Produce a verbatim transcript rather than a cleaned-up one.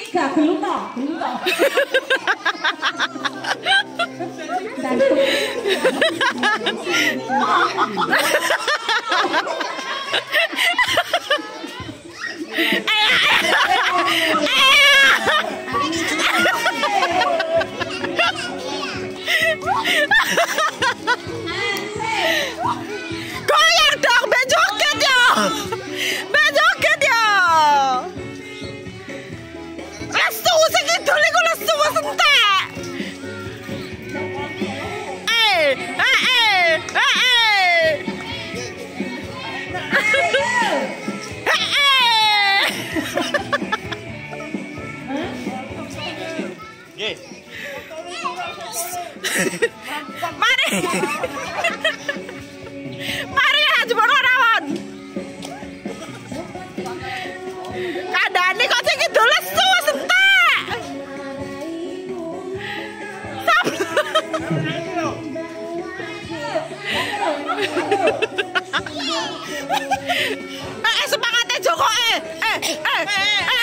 gak gelung toh, gelung toh. Goyang dong, bejoget ya, bejoget ya. Lesu sing kidul iku lesu wis entek. Eh, eh, eh, eh. Nggih. Mari. Mari Hajumono rawon. Kandhane kok sing kidul lesu wis entek. Eh, semangatnya Joko eh. Eh, eh, eh.